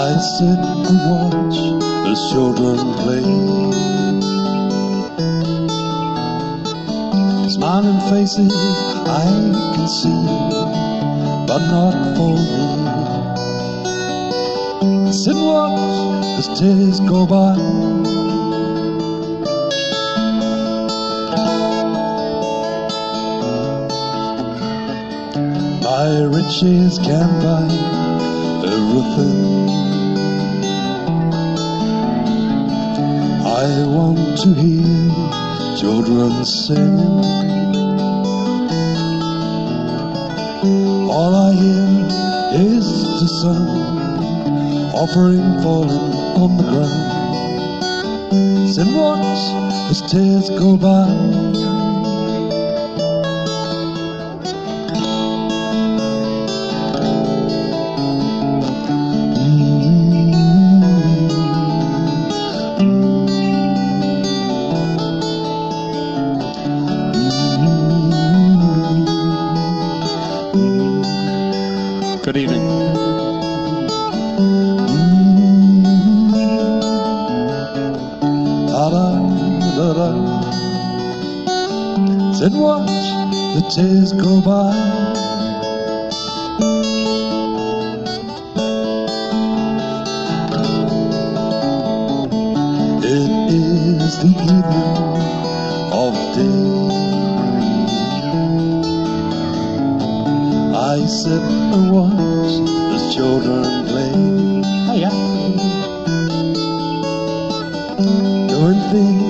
I sit and watch the children play. Smiling faces I can see, but not for me. I sit and watch as days go by. My riches can buy everything. I want to hear children sing. All I hear is the sun, offering falling on the ground. Sit and watch as tears go by. Good evening. Da-da-da-da. Sit and watch the days go by. It is the evening of day. I sit and watch the children play. Oh yeah. Doing things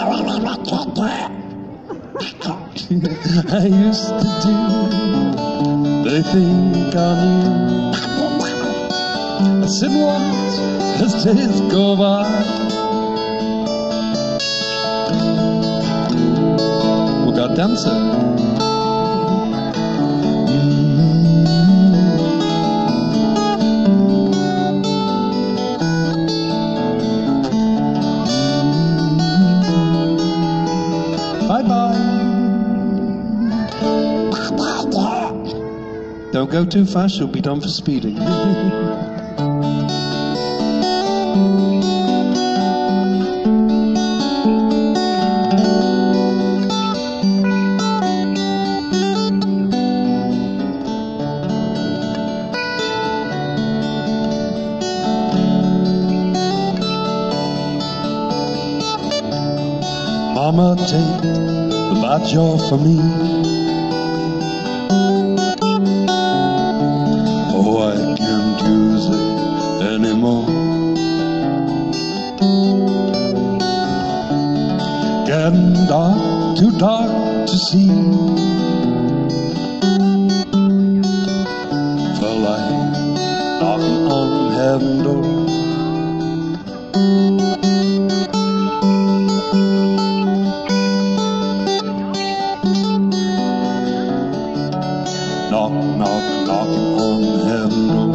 I used to do. They think I'm new. I sit and watch as days go by. We got dancer. Bye-bye. Don't go too fast, you'll be done for speeding. Mama, take the bad jaw for me. Oh, I can't use it anymore. Getting dark, too dark to see. Felt like knocking on heaven's door. Knock, knock, knocking on heaven's door.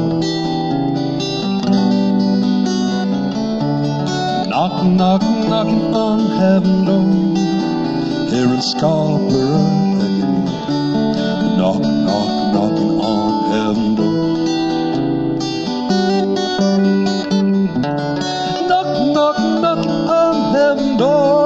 Knock, knock, knocking on heaven's door. Here in Scarborough. Knock, knock, knocking on heaven's door. Knock, knock, knocking on heaven's door.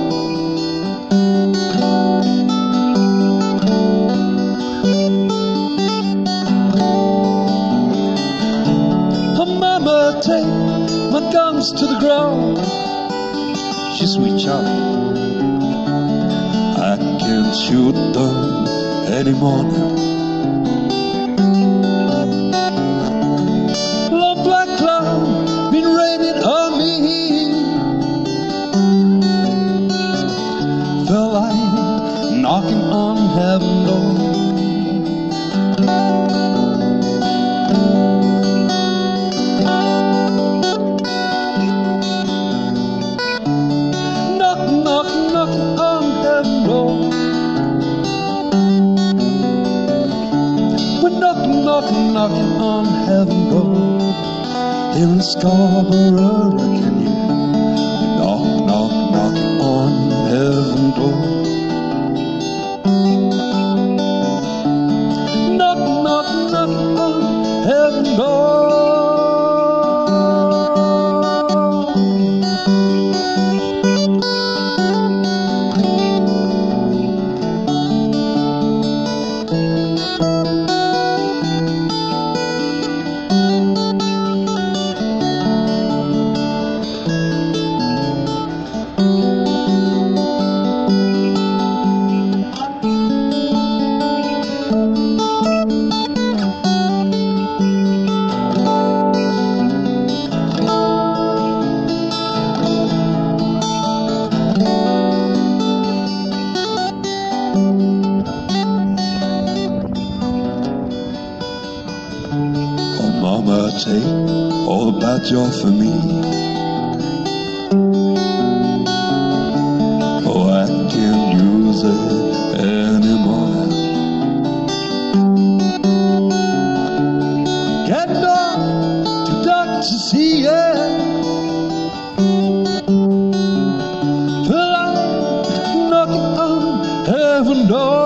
Take my guns to the ground. She's sweet child. I can't shoot them anymore now. Long black cloud been raining on me. Felt like knocking on heaven's door. Knocking, knocking on heaven's door. Here in Scarborough, can you knock, knock, knocking on heaven's door? Knock, knock, knocking on heaven's door. take all the bad joy for me. Oh, I can't use it anymore. Get down to doctor to see it. Feel like knocking on heaven door.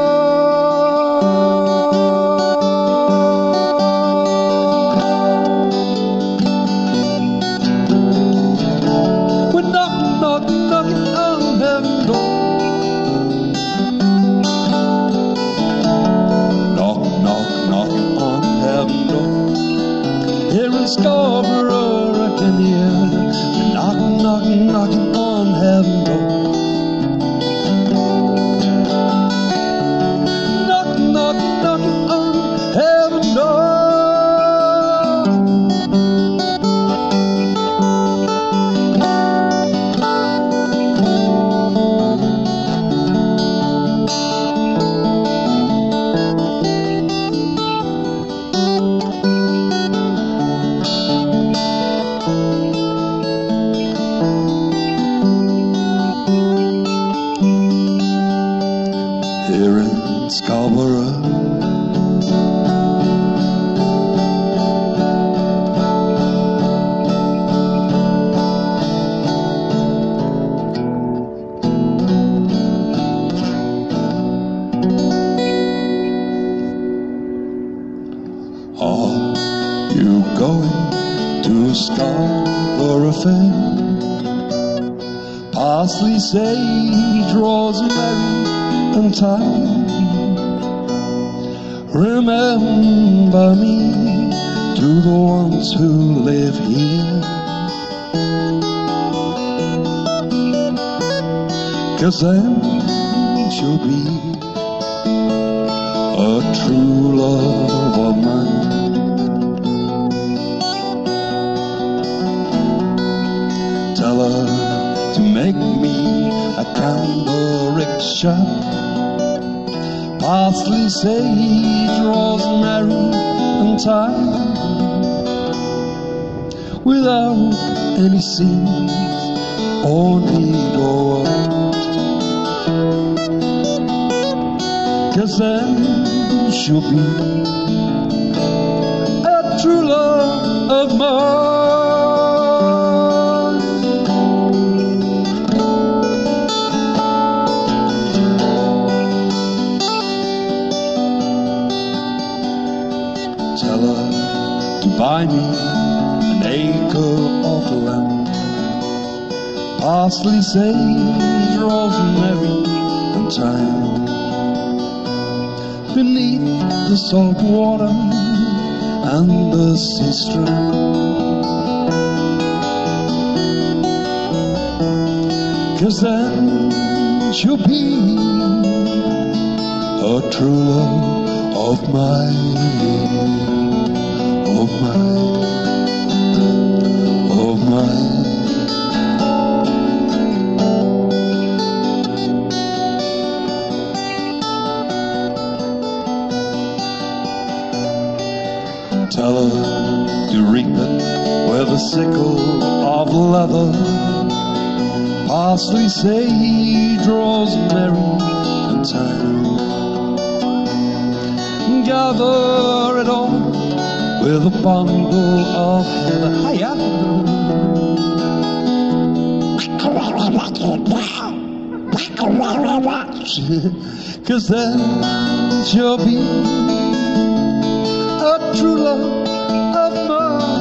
Scarborough, I can hear knocking, knocking, knocking on heaven door. Knocking, knocking, knocking on heaven door. Here in Scarborough, are you going to Scarborough Fair? Parsley, sage, rosemary and thyme. Remember me to the ones who live here, 'cause then she'll be a true love of mine. Tell her to make me a cambric shot, parsley, sage, rosemary and thyme, without any seeds or need or want, 'cause then she'll be a true love of mine. Tell her to buy me an acre of land, parsley, sage, rosemary and thyme, beneath the salt water and the sea strand, 'cause then she'll be a true love of mine, of mine, of mine. Tell her to reap it with a sickle of leather, parsley, sage, rosemary and thyme. Gather it all with a bundle of heather. Hiya! 'Cause then she'll be a true love of mine.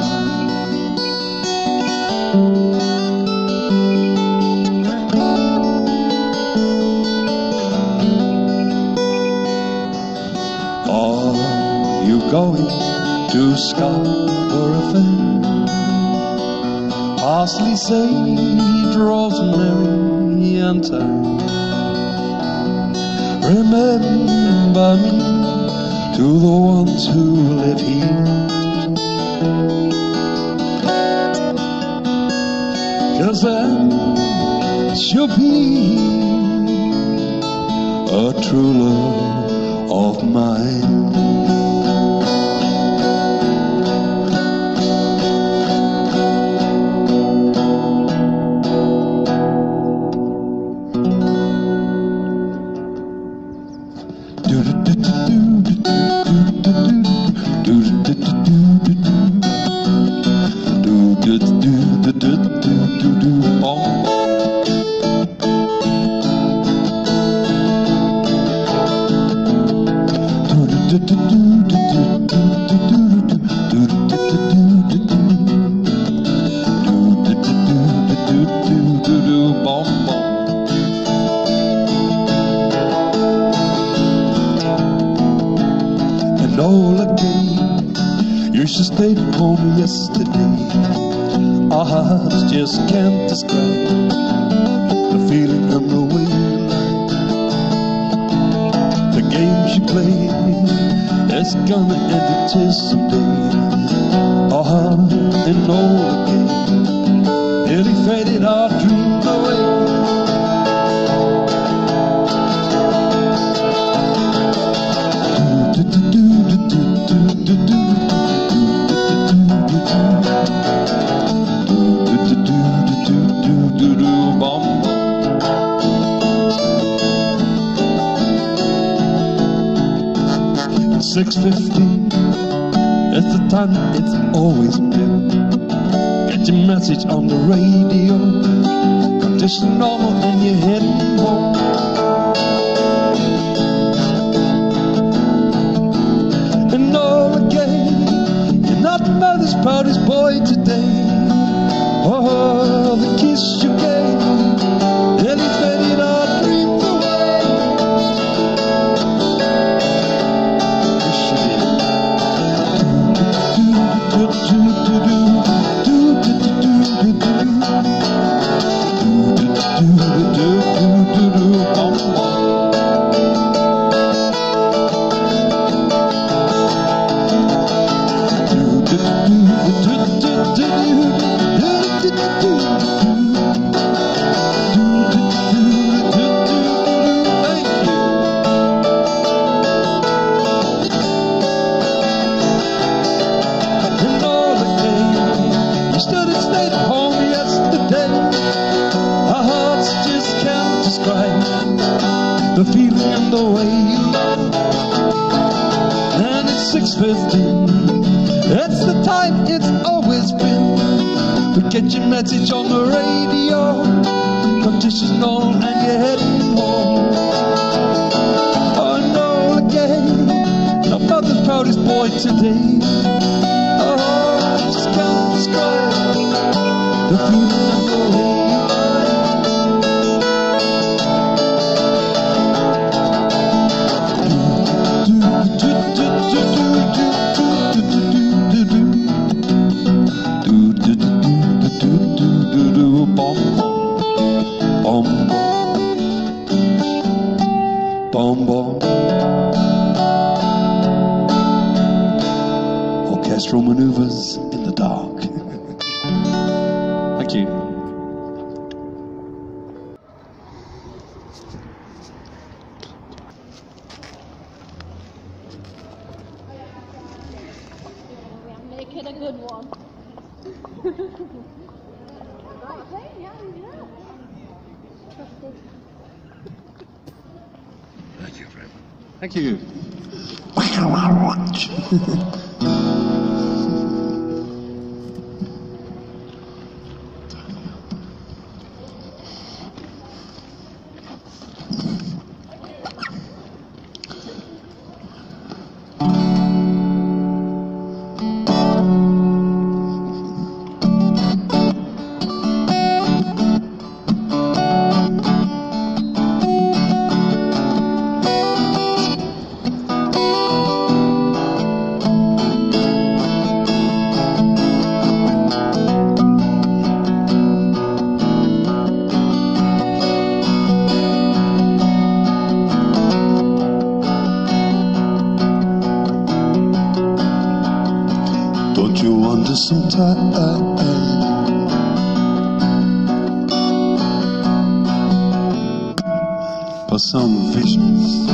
Are you going to Scarborough Fair? Parsley, sage, rosemary and thyme. Remember me to the ones who live here, 'cause then she'll be a true love of mine. home yesterday. Our hearts just can't describe the feeling and the way you lie. The game she played, it's gonna end it just someday. Our heart Enola Gay nearly faded our dreams away. It's 6:15, it's the time it's always been. Get your message on the radio, condition normal and you're heading home. Enola Gay, you're not the mother's proudest boy today. Oh, the kiss you gave nearly faded our dreams away. Yes, she did. The feeling and the way you love. And it's 6:15, it's the time it's always been. But get your message on the radio, conditions known and you're heading home. Oh, Enola Gay, our mother's proudest boy today. Oh, I just can't describe the feeling and the way you lie. Orchestral maneuvers in the dark. Thank you. Make it a good one. Thank you, friend. Thank you. Don't you wonder sometimes for some visions?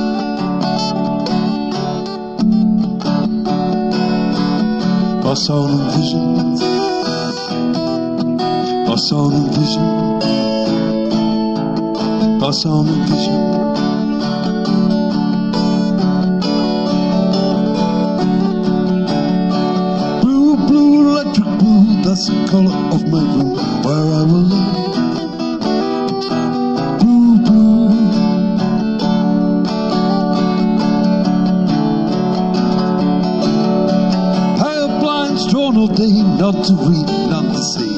For some visions, for some visions, for some visions. That's the color of my room where I will live. Blue, blue. I have blinds drawn all day, not to read, not to see.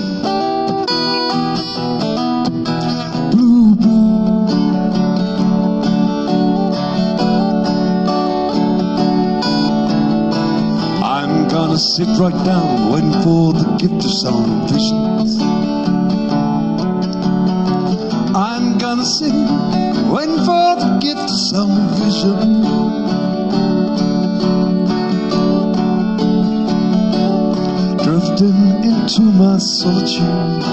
Blue, blue. I'm gonna gonna sit right down, waiting for the gift of sound visions. I'm gonna sing, waiting for the gift of sound vision. Drifting into my solitude.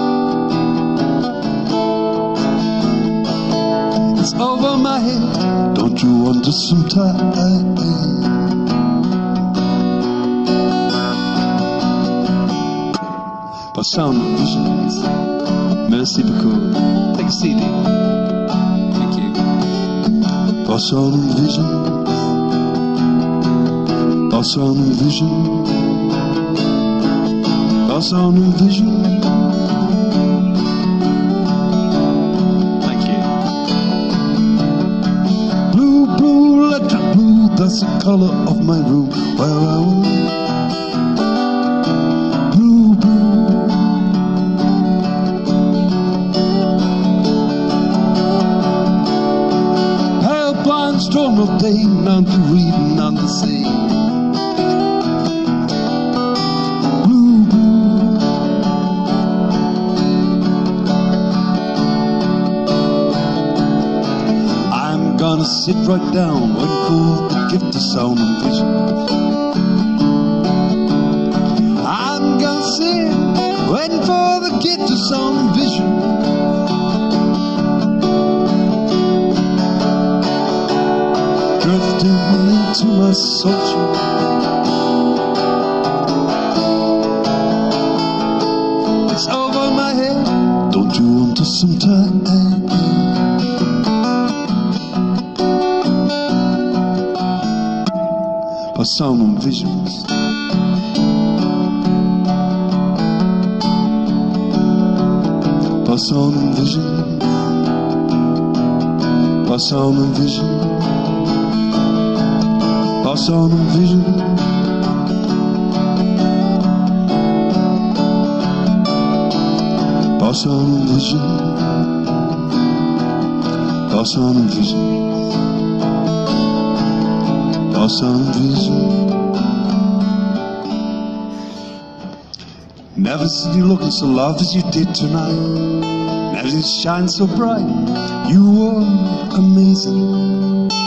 It's over my head, don't you wonder sometimes? By sound of visions. Merci beaucoup. Take a CD. Thank you. By sound of visions. By sound of visions. By sound of visions. Thank you. Blue, blue, electric blue, that's the color of my room where I was. Storm of day, none to read, none to see. Blue, blue. I'm gonna sit right down, waiting for the gift of sound and vision. I'm gonna sit, waiting for the gift of sound and vision. Drifting into my solitude. It's over my head, don't you want to sometime? By sound and visions. By sound and vision. By sound and vision. By sound and vision. By sound and vision. By sound and vision. By sound and vision. Never seen you looking so loved as you did tonight. Never did you shine so bright. You were amazing.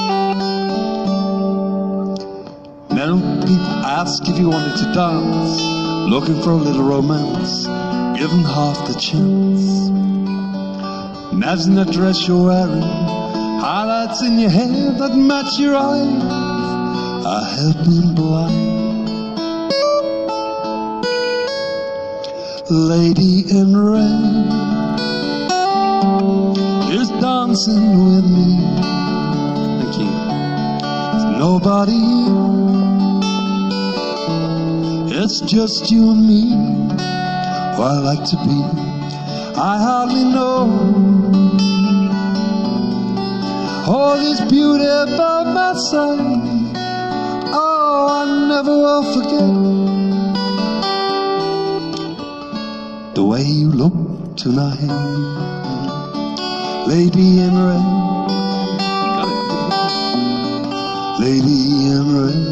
Now people ask if you wanted to dance, looking for a little romance, given half the chance. Navs in that dress you're wearing, highlights in your hair that match your eyes, are helping blind. Lady in red is dancing with me. Thank you. There's nobody here. It's just you and me, who I like to be. I hardly know all this beauty by my side. Oh, I never will forget the way you look tonight, lady in red. Lady in red.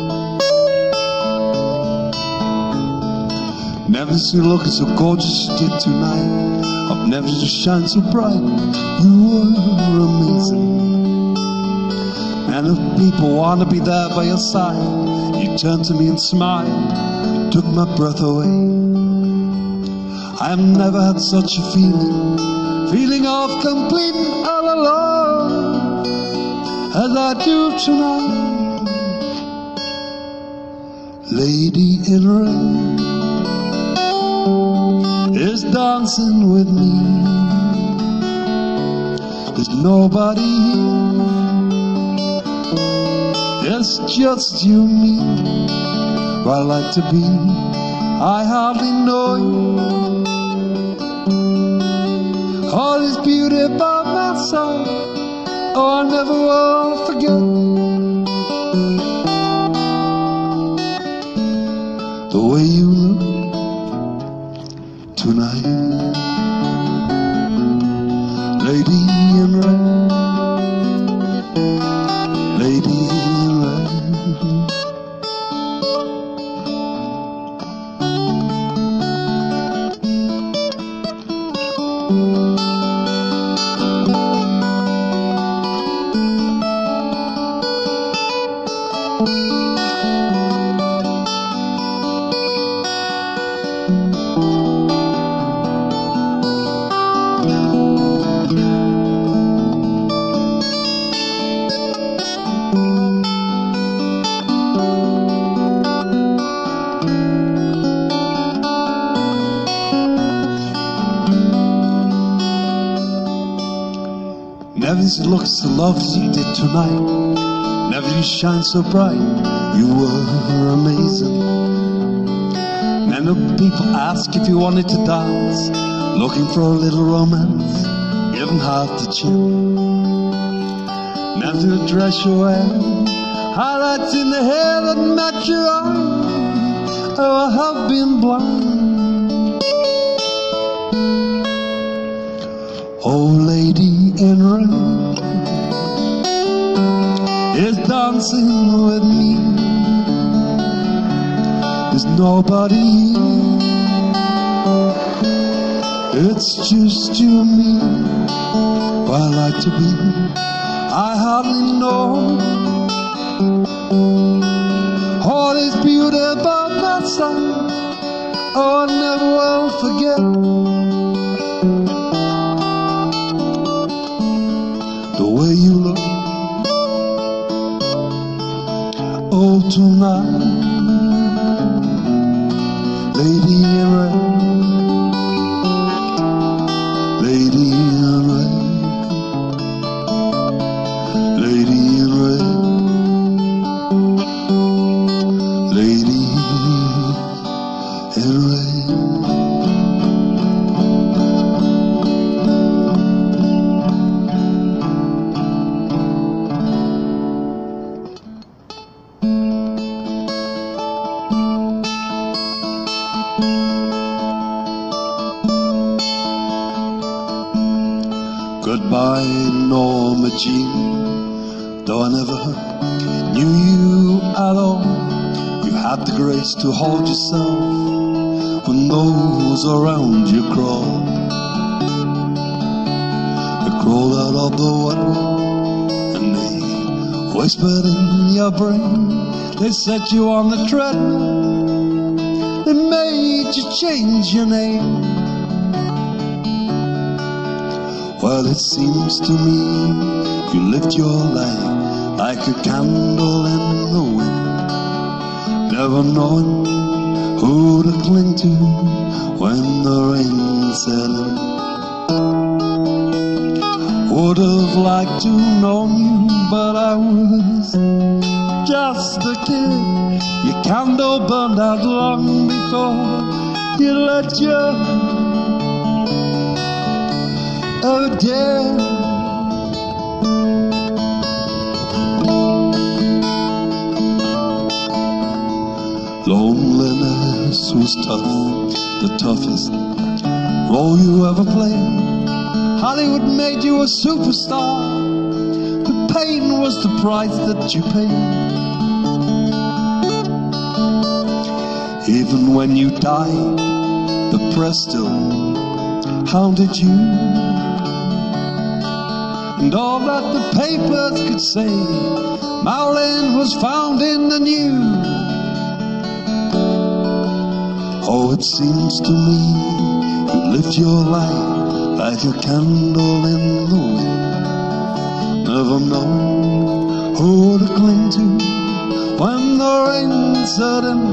Never seen you looking so gorgeous as you did tonight. I've never seen you shine so bright. You were amazing. And if people want to be there by your side, you turned to me and smiled, took my breath away. I've never had such a feeling of complete and all alone as I do tonight. Lady in red is dancing with me. There's nobody here. It's just you and me, where I like to be. I hardly know you. All this beauty by my side. Oh, I never will forget the way you look tonight, lady in red, lady in red. Never you look so lovely as you did tonight. Never you shine so bright. You were amazing. Many people ask if you wanted to dance, looking for a little romance. You haven't half the chance. Never to dress you well, highlights in the hair that match your eyes. Oh, I have been blind. Oh, lady in red is dancing with me. There's nobody here, it's just you and me. Where I like to be, I hardly know. All this beauty about my side, oh, I never will forget. The way you look, oh, tonight, lady in red, lady in red, lady in red, lady in red. Goodbye, Norma Jean. Though I never knew you at all, you had the grace to hold yourself when those around you crawl. They crawled out of the water and they whispered in your brain. They set you on the treadmill, they made you change your name. Well, it seems to me you lived your life like a candle in the wind, never knowing who to cling to when the rain set in. Would have liked to know you, but I was just a kid. Your candle burned out long before you let your oh dear. Loneliness was tough, the toughest role you ever played. Hollywood made you a superstar, the pain was the price that you paid. Even when you died, the press still hounded you. And all that the papers could say, Marilyn was found in the news. Oh, it seems to me you lived your life like a candle in the wind, never knowing who to cling to when the rain set in.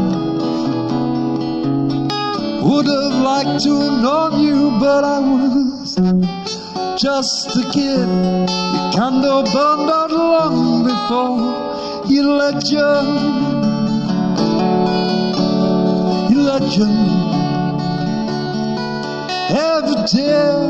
Would have liked to have known you, but I was just a kid. Your candle burned out long before you let your every tear.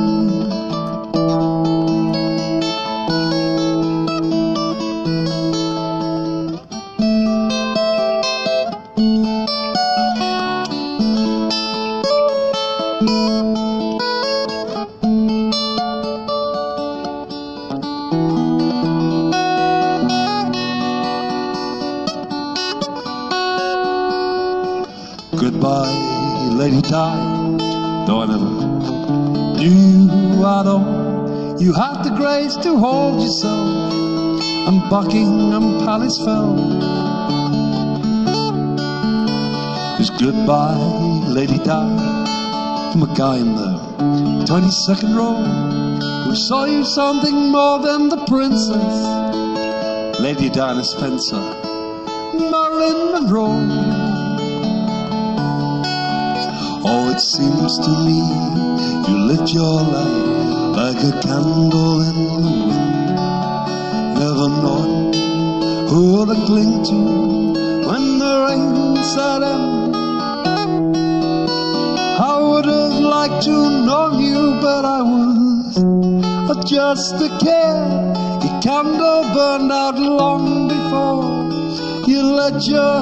Goodbye, Lady Di. Though I never knew at all, you had the grace to hold yourself, and Buckingham Palace fell. It's goodbye, Lady Di, from a guy in the 22nd row who saw you something more than the princess, Lady Diana Spencer, Marilyn Monroe. Oh, it seems to me you lived your life like a candle in the wind, never knowing who to cling to when the rain set in. I would have liked to know you, but I was just a kid. Your candle burned out long before you let your,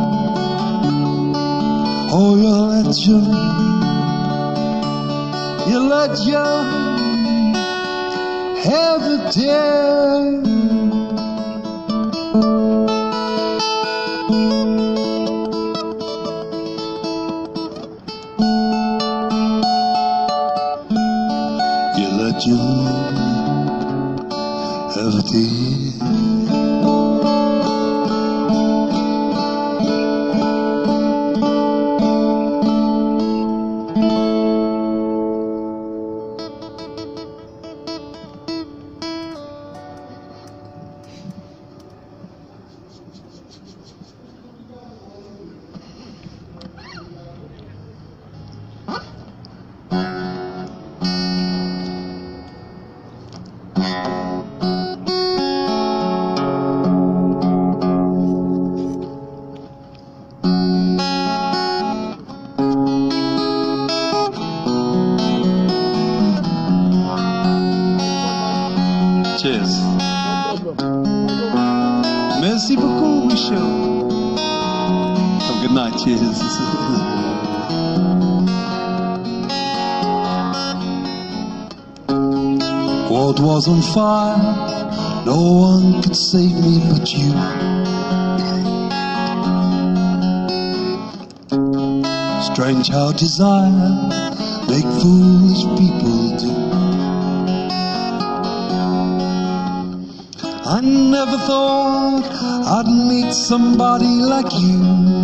oh, you let your have a tear. You have a tear. Cheers. Merci beaucoup, Michel. Have a good night. Cheers. World was on fire. No one could save me but you. Strange how desire make foolish people do. I never thought I'd meet somebody like you.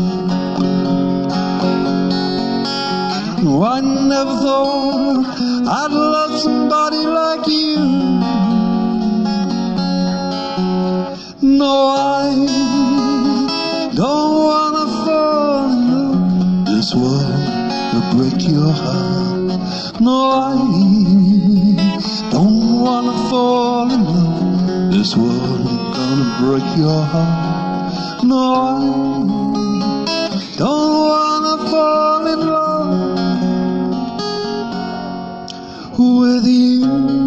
I never thought I'd love somebody like you. No, I don't wanna fall in love. This world will break your heart. No, I don't wanna fall in love. This world gonna break your heart. No, I don't wanna fall in love with you.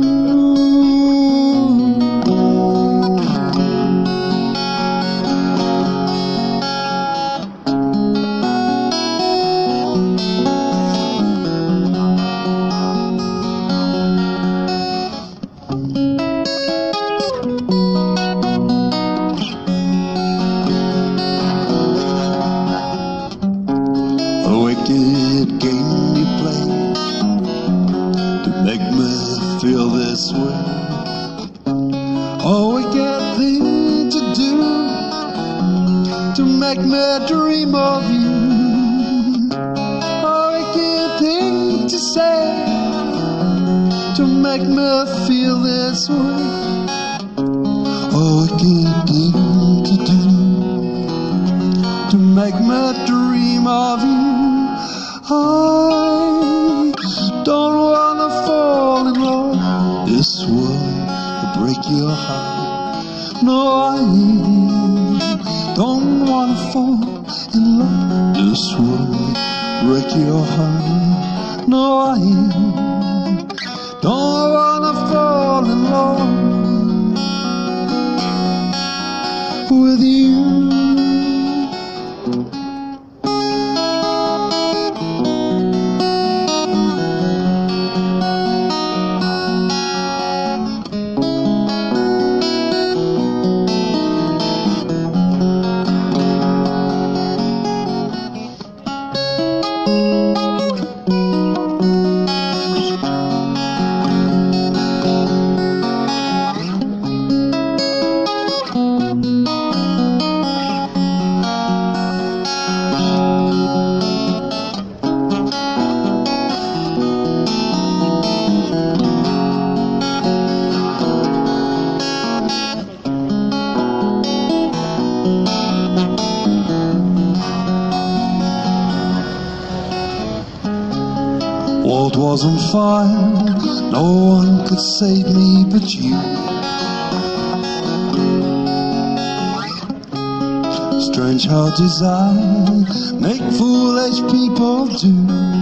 Game you play to make me feel this way. Oh, wicked thing to do to make me dream of you. Oh, wicked thing to say to make me feel this way. Oh, wicked thing to do to make me dream of you. I don't wanna fall in love. This world will break your heart. No, I don't wanna fall in love. This world will break your heart. No, I don't wanna fall in love with you. world was on fire, no one could save me but you. Strange how desire make foolish people do.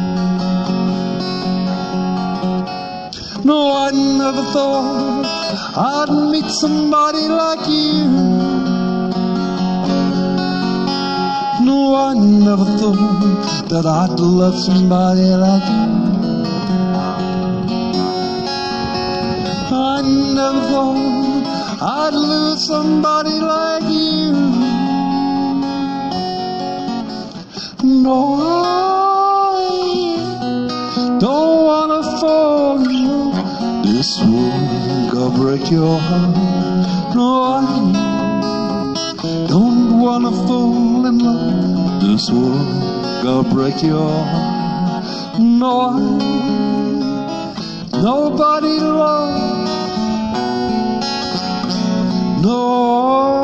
No, I never thought I'd meet somebody like you. No, I never thought that I'd love somebody like you. I never thought I'd lose somebody like you. No, I don't wanna fall in love. This world gonna break your heart. No, I don't wanna fall in love. This world gonna break your heart. No, nobody loves. No.